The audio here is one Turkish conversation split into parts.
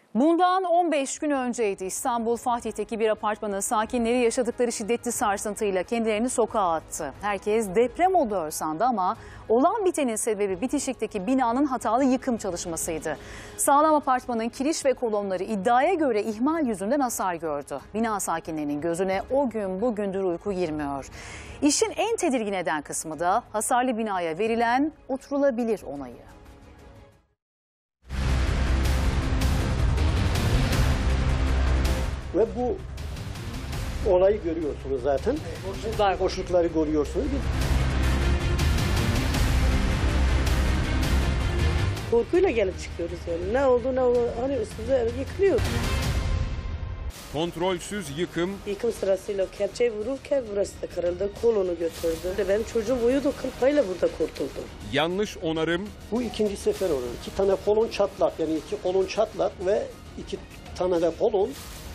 Bundan 15 gün önceydi. İstanbul Fatih'teki bir apartmanın sakinleri yaşadıkları şiddetli sarsıntıyla kendilerini sokağa attı. Herkes deprem oluyor sandı ama olan bitenin sebebi bitişikteki binanın hatalı yıkım çalışmasıydı. Sağlam apartmanın kiriş ve kolonları iddiaya göre ihmal yüzünden hasar gördü. Bina sakinlerinin gözüne o gün bugündür uyku girmiyor. İşin en tedirgin eden kısmı da hasarlı binaya verilen oturulabilir onayı. Ve bu olayı görüyorsunuz zaten. Boşlukları görüyorsunuz. Korkuyla gelip çıkıyoruz yani. Ne oldu ne oldu hani üstümüze yıkılıyor. Kontrolsüz yıkım. Yıkım sırasıyla kepçeyi vururken burası da kırıldı, kolunu götürdü. Benim çocuğum uyudu, kıl payla burada kurtuldu. Yanlış onarım. Bu ikinci sefer oluyor. 2 tane kolon çatlak, yani 2 kolon çatlak ve 2 tane de kolon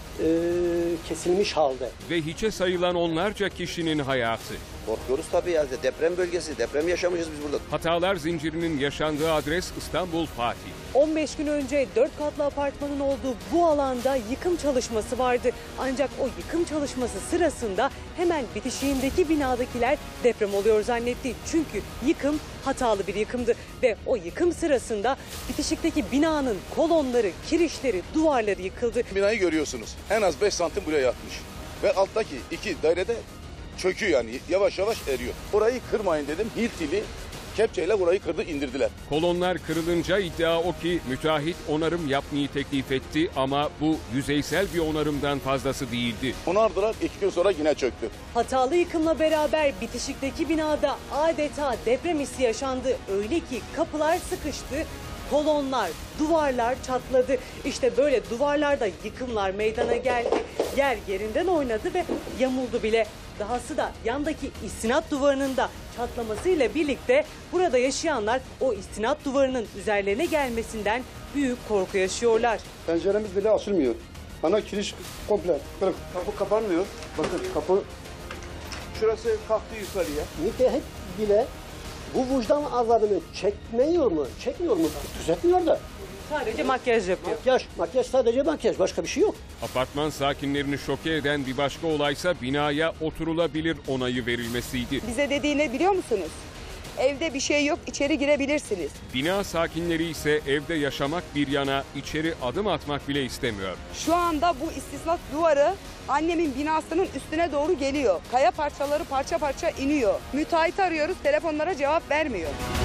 kesilmiş halde. Ve hiçe sayılan onlarca kişinin hayatı. Korkuyoruz tabii ya. Deprem bölgesi, deprem yaşamışız biz burada. Hatalar zincirinin yaşandığı adres İstanbul Fatih. 15 gün önce 4 katlı apartmanın olduğu bu alanda yıkım çalışması vardı. Ancak o yıkım çalışması sırasında hemen bitişiğindeki binadakiler deprem oluyor zannetti. Çünkü yıkım hatalı bir yıkımdı ve o yıkım sırasında bitişikteki binanın kolonları, kirişleri, duvarları yıkıldı. Binayı görüyorsunuz. En az 5 santim buraya yatmış. Ve alttaki 2 dairede çöküyor yani. Yavaş yavaş eriyor. Orayı kırmayın dedim. Hiltili kepçeyle burayı kırdı, indirdiler. Kolonlar kırılınca iddia o ki müteahhit onarım yapmayı teklif etti ama bu yüzeysel bir onarımdan fazlası değildi. Onardılar, 2 gün sonra yine çöktü. Hatalı yıkımla beraber bitişikteki binada adeta deprem hissi yaşandı. Öyle ki kapılar sıkıştı, kolonlar, duvarlar çatladı. İşte böyle duvarlarda yıkımlar meydana geldi. Yer yerinden oynadı ve yamuldu bile. Dahası da yandaki istinat duvarının da çatlamasıyla birlikte burada yaşayanlar o istinat duvarının üzerlerine gelmesinden büyük korku yaşıyorlar. Penceremiz bile açılmıyor. Ana kiriş komple kırık. Kapı kapanmıyor. Bakın kapı şurası kalktı yukarıya. Müteahhit bile bu vicdan azabını çekmiyor mu? Çekmiyor mu? Düzeltmiyor da. Sadece makyaj yapıyor. Makyaj sadece makyaj. Başka bir şey yok. Apartman sakinlerini şoke eden bir başka olaysa binaya oturulabilir onayı verilmesiydi. Bize dediği ne biliyor musunuz? Evde bir şey yok, içeri girebilirsiniz. Bina sakinleri ise evde yaşamak bir yana içeri adım atmak bile istemiyor. Şu anda bu istisnat duvarı annemin binasının üstüne doğru geliyor. Kaya parçaları parça parça iniyor. Müteahhit arıyoruz, telefonlara cevap vermiyor.